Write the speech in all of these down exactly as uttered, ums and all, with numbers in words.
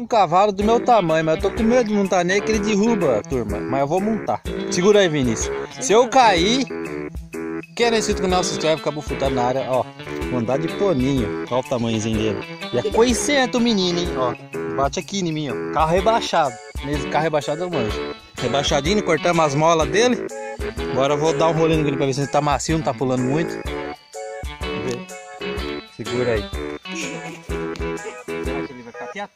um cavalo do meu tamanho, mas eu tô com medo de montar nele que ele derruba, turma. Mas eu vou montar. Segura aí, Vinícius. Se eu cair, quem não é inscrito no canal, se inscreve, acabou futando na área, ó. Vou andar de poninho. Olha o tamanhozinho dele. E é coisento o menino, hein, ó. Bate aqui em mim, ó. Carro rebaixado. Mesmo carro rebaixado eu manjo. Rebaixadinho, cortamos as molas dele. Agora eu vou dar um rolinho nele pra ver se ele tá macio, não tá pulando muito. Vamos ver. Segura aí. Será que ele vai ficar quieto?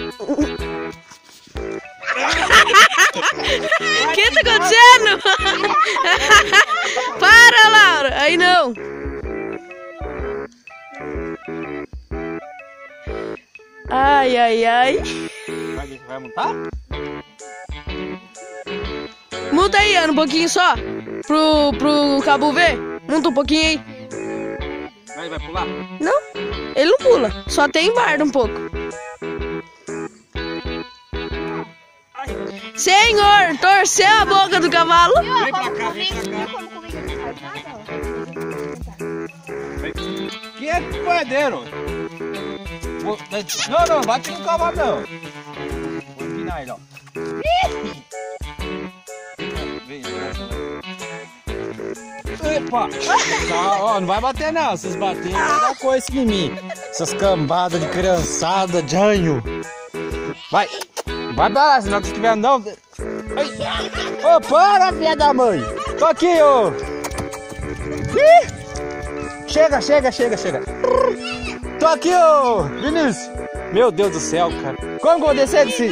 O que tá acontecendo? Para, Laura! Aí não! Ai, ai, ai. Vai, vai montar? Monta aí, Ana, um pouquinho só. Pro, pro Cabo ver. Monta um pouquinho aí. Vai, vai pular? Não, ele não pula. Só tem bardo um pouco. Senhor, torceu a boca do cavalo. Vem pra cá, vem pra cá. Que é poedeiro? Não, não, bate no cavalo não. Vou empinar ele, ó. Vem, epa! Tá, ó, não vai bater não. Vocês baterem, vai dar coisa em mim. Essas cambadas de criançada, janho. Vai! Vai pra lá, senão que estiver não. Ô, para, filha da mãe! Tô aqui, ô! Ih! Chega, chega, chega, chega! Tô aqui, ô! Vinícius! Meu Deus do céu, cara! Como que eu vou descer desse?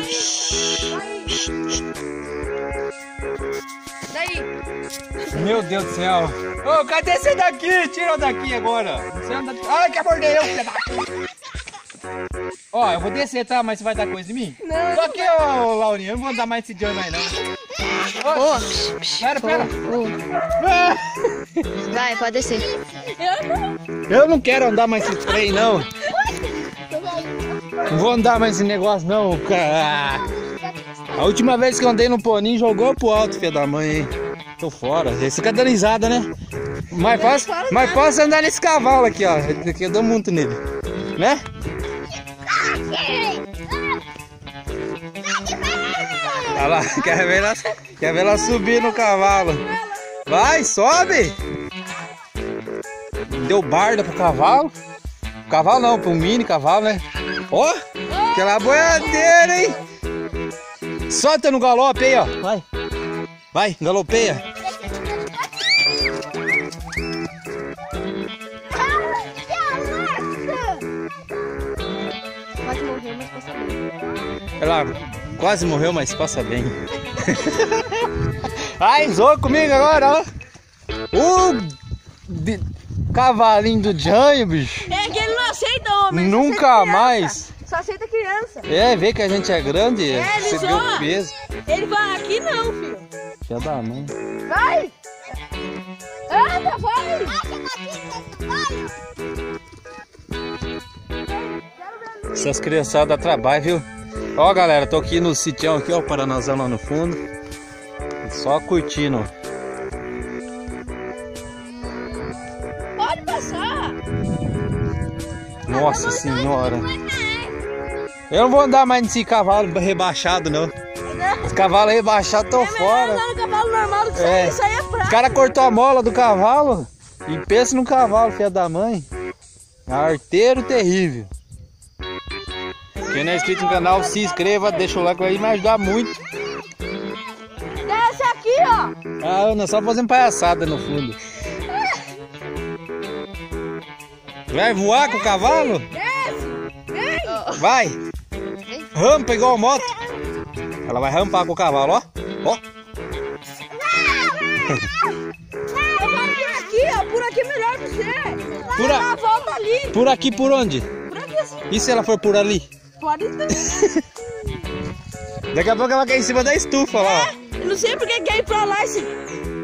Daí! Meu Deus do céu! Ô, oh, cadê esse daqui? Tira eu daqui agora! Você anda... Ai, quer morder eu, filha da... Ó, eu vou descer, tá? Mas você vai dar coisa em mim? Não. Tô aqui, ô, Laurinha. Eu não vou andar mais esse Johnny mais, não. Ô, Pera, pera. vai, pode descer. Eu não. Eu não quero andar mais esse trem, não. Não vou andar mais esse negócio, não, cara. A última vez que eu andei no poninho, jogou pro alto, filha da mãe, hein? Tô fora. Você fica dando risada, né? Mas posso, mas posso andar nesse cavalo aqui, ó. Eu dou muito nele. Né? Olha lá, quer ver ela, quer ver ela subir no cavalo. Vai, sobe! Deu barda pro cavalo. Cavalo não, pro mini cavalo, né? Ó, oh, aquela boiadeira, hein? Solta no galope aí, ó. Vai, vai, galopeia. Quase morreu, mas passa bem. Ela quase morreu, mas passa bem. Ai, zoou comigo agora, ó. O cavalinho do Janho, bicho. É que ele não aceita homem. Nunca mais. Só aceita criança. É, vê que a gente é grande. É, ele você só... viu o peso. Ele vai aqui não, filho. Já dá, não. Vai! Anda, vai! Essas criançadas dá trabalho, viu? Ó, galera, tô aqui no sitião aqui, ó, o Paranazão lá no fundo. Só curtindo. Pode passar! Nossa senhora! Eu não vou andar mais nesse cavalo rebaixado, não. Os cavalos rebaixados estão fora. Andar no cavalo normal, que É. isso aí é fraco. O cara cortou a mola do cavalo e pensa no cavalo, filha da mãe. Arteiro terrível. Quem não é inscrito no canal, se inscreva, deixa o like aí, vai ajudar muito. Desce aqui, ó. A Ana só fazendo palhaçada no fundo. Vai voar com o cavalo? Desce! Vem! Vai! Rampa igual moto. Ela vai rampar com o cavalo, ó. Ó. Eu quero vir aqui, ó. Por aqui é melhor pra você. Por, Dá a... uma volta ali. por aqui, por onde? Por aqui assim. E se ela for por ali? Pode também. Daqui a pouco ela cai em cima da estufa lá, ó. Eu não sei porque quer ir pra lá esse...